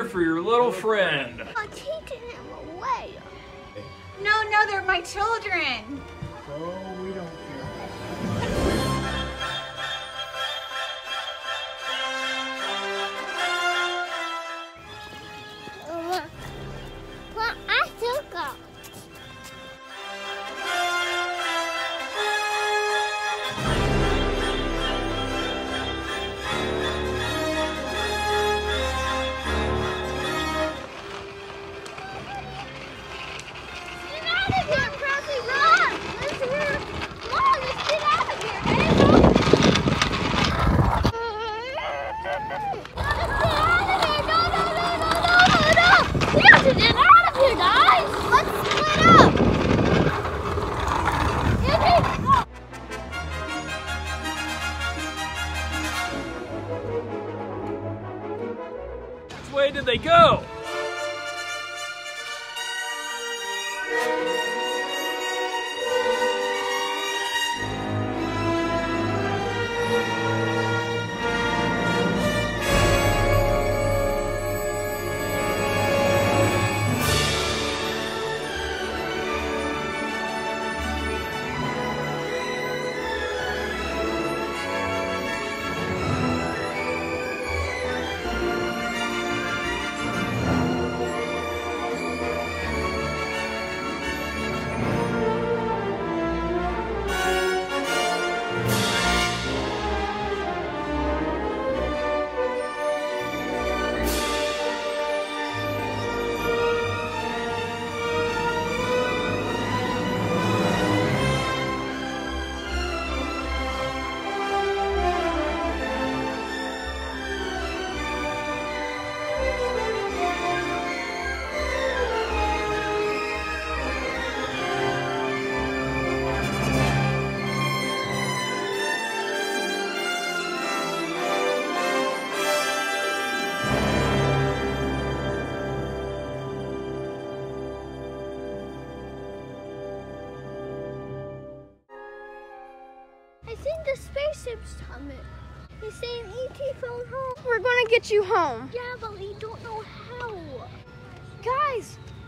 for your little friend. I'm taking him away. No, they're my children. Oh, we don't care. Well, I still go. Which way did they go? I think the spaceship's coming. He's saying E.T. phone home. We're gonna get you home. Yeah, but we don't know how. Guys,